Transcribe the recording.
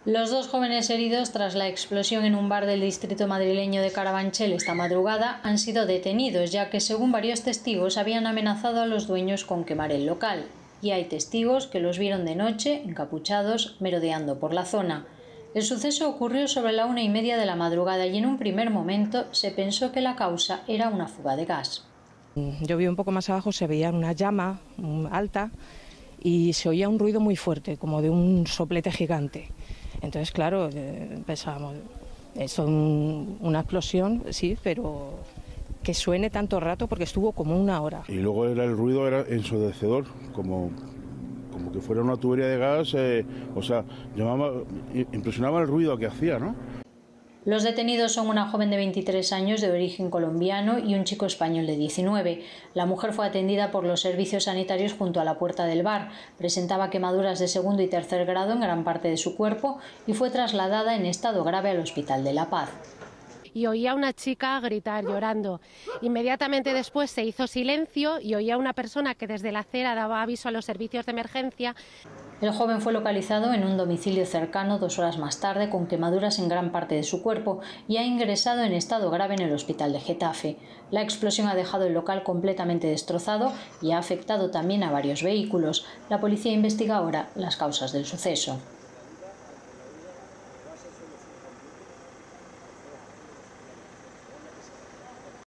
Los dos jóvenes heridos tras la explosión en un bar del distrito madrileño de Carabanchel esta madrugada han sido detenidos, ya que según varios testigos habían amenazado a los dueños con quemar el local. Y hay testigos que los vieron de noche, encapuchados, merodeando por la zona. El suceso ocurrió sobre la 1:30 de la madrugada y en un primer momento se pensó que la causa era una fuga de gas. Yo vi un poco más abajo, se veía una llama alta y se oía un ruido muy fuerte, como de un soplete gigante. Entonces, claro, pensábamos, es una explosión, sí, pero que suene tanto rato porque estuvo como 1 hora. Y luego el ruido era ensordecedor, como que fuera una tubería de gas, impresionaba el ruido que hacía, ¿no? Los detenidos son una joven de 23 años de origen colombiano y un chico español de 19. La mujer fue atendida por los servicios sanitarios junto a la puerta del bar. Presentaba quemaduras de segundo y tercer grado en gran parte de su cuerpo y fue trasladada en estado grave al Hospital de La Paz. Y oía a una chica gritar, llorando. Inmediatamente después se hizo silencio y oía a una persona que desde la acera daba aviso a los servicios de emergencia. El joven fue localizado en un domicilio cercano 2 horas más tarde con quemaduras en gran parte de su cuerpo y ha ingresado en estado grave en el hospital de Getafe. La explosión ha dejado el local completamente destrozado y ha afectado también a varios vehículos. La policía investiga ahora las causas del suceso.